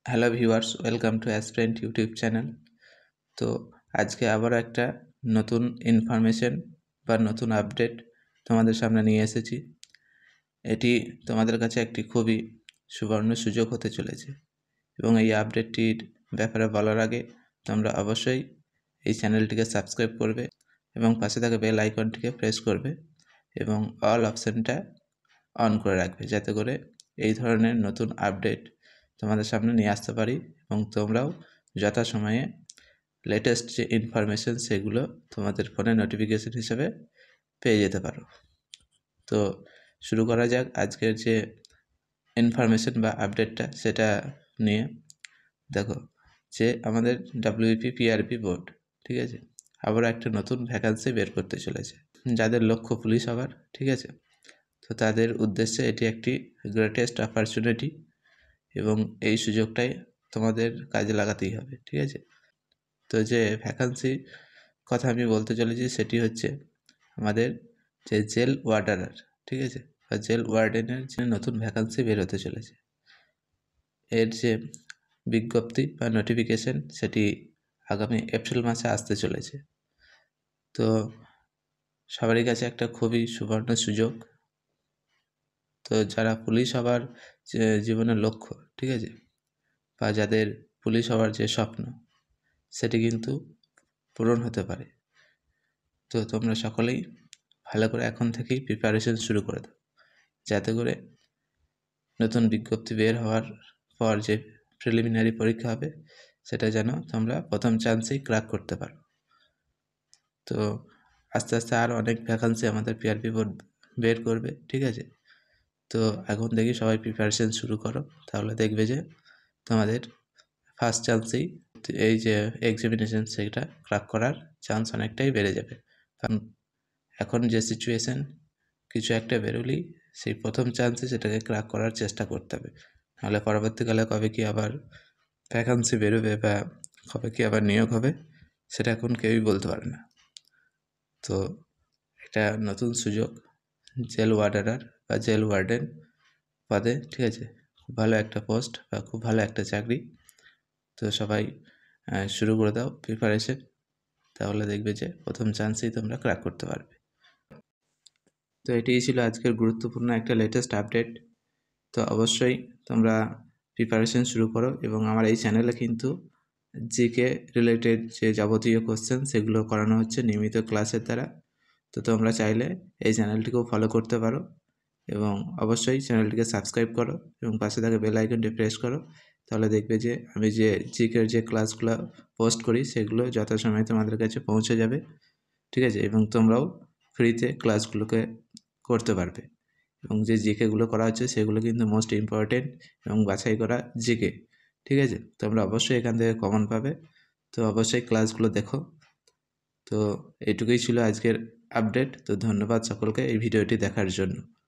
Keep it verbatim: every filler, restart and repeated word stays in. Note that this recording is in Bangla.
Hello viewers, welcome to aspirant YouTube channel. তো আজকে আবারও একটা নতুন ইনফরমেশন বা নতুন আপডেট তোমাদের সামনে নিয়ে এসেছি। এটি তোমাদের কাছে একটি খুবই সুবর্ণ সুযোগ হতে চলেছে এবং এই আপডেটটির ব্যাপারে বলার আগে তোমরা অবশ্যই এই চ্যানেলটিকে সাবস্ক্রাইব করবে এবং পাশে থাকা বেল আইকনটিকে প্রেস করবে এবং অল অপশানটা অন করে রাখবে, যাতে করে এই ধরনের নতুন আপডেট তোমাদের সামনে নিয়ে আসতে পারি এবং তোমরাও যথাসময়ে লেটেস্ট যে ইনফরমেশন সেগুলো তোমাদের ফোনে নোটিফিকেশন হিসেবে পেয়ে যেতে পারো। তো শুরু করা যাক আজকের যে ইনফরমেশন বা আপডেটটা সেটা নিয়ে। দেখো, যে আমাদের ডাব্লিউবিপি পিআরপি বোর্ড, ঠিক আছে, আবার একটা নতুন ভ্যাকান্সি বের করতে চলেছে। যাদের লক্ষ্য পুলিশ হবার, ঠিক আছে, তো তাদের উদ্দেশ্যে এটি একটি গ্রেটেস্ট অপরচুনিটি এবং এই সুযোগটাই তোমাদের কাজে লাগাতেই হবে, ঠিক আছে। তো যে ভ্যাকান্সি কথা আমি বলতে চলেছি সেটি হচ্ছে আমাদের যে জেল ওয়ার্ডারার, ঠিক আছে, বা জেল ওয়ার্ডেনের যে নতুন ভ্যাকান্সি বের হতে চলেছে। এর যে বিজ্ঞপ্তি বা নোটিফিকেশন সেটি আগামী এপ্রিল মাসে আসতে চলেছে। তো সবারই কাছে একটা খুবই সুবর্ণ সুযোগ। তো যারা পুলিশ হবার যে জীবনের লক্ষ্য, ঠিক আছে, বা যাদের পুলিশ হওয়ার যে স্বপ্ন সেটি কিন্তু পূরণ হতে পারে। তো তোমরা সকলেই ভালো করে এখন থেকেই প্রিপারেশন শুরু করে দাও, যাতে করে নতুন বিজ্ঞপ্তি বের হওয়ার পর যে প্রিলিমিনারি পরীক্ষা হবে সেটা যেন তোমরা প্রথম চান্সেই ক্র্যাক করতে পারো। তো আস্তে আস্তে আরও অনেক ভ্যাকান্সি আমাদের পিআরপি বোর্ড বের করবে, ঠিক আছে। তো এখন দেখি সবাই প্রিপারেশন শুরু করো, তাহলে দেখবে যে তোমাদের ফার্স্ট চান্সেই এই যে এক্সামিনেশন সেটা ক্র্যাক করার চান্স অনেকটাই বেড়ে যাবে। কারণ এখন যে সিচুয়েশান, কিছু একটা বেরোলেই সেই প্রথম চান্সে সেটাকে ক্র্যাক করার চেষ্টা করতে হবে, নাহলে পরবর্তীকালে কবে কি আবার ভ্যাকান্সি বেরোবে বা কবে কি আবার নিয়োগ হবে সেটা এখন কেউই বলতে পারে না। তো এটা নতুন সুযোগ, জেল ওয়ার্ডারার বা জেল ওয়ার্ডেন পদে, ঠিক আছে, খুব ভালো একটা পোস্ট বা খুব ভালো একটা চাকরি। তো সবাই শুরু করে দাও প্রিপারেশন, তাহলে দেখবে যে প্রথম চান্সেই তোমরা ক্র্যাক করতে পারবে। তো এটিই ছিল আজকের গুরুত্বপূর্ণ একটা লেটেস্ট আপডেট। তো অবশ্যই তোমরা প্রিপারেশন শুরু করো এবং আমার এই চ্যানেলে কিন্তু জিকে রিলেটেড যে যাবতীয় কোশ্চেন সেগুলো করানো হচ্ছে নিয়মিত ক্লাসের দ্বারা। তো তোমরা চাইলে এই চ্যানেলটিকেও ফলো করতে পারো এবং অবশ্যই চ্যানেলটিকে সাবস্ক্রাইব করো এবং পাশে থাকা বেল আইকনটি প্রেস করো, তাহলে দেখবে যে আমি যে জিকের যে ক্লাসগুলো পোস্ট করি সেগুলো যথাসময়ে তোমাদের কাছে পৌঁছে যাবে, ঠিক আছে, এবং তোমরাও ফ্রিতে ক্লাসগুলোকে করতে পারবে। এবং যে জিকেগুলো করা হচ্ছে সেগুলো কিন্তু মোস্ট ইম্পর্টেন্ট এবং বাছাই করা জিকে, ঠিক আছে। তোমরা অবশ্যই এখান থেকে কমন পাবে, তো অবশ্যই ক্লাসগুলো দেখো। তো এইটুকুই ছিল আজকের আপডেট। তো ধন্যবাদ সকলকে এই ভিডিওটি দেখার জন্য।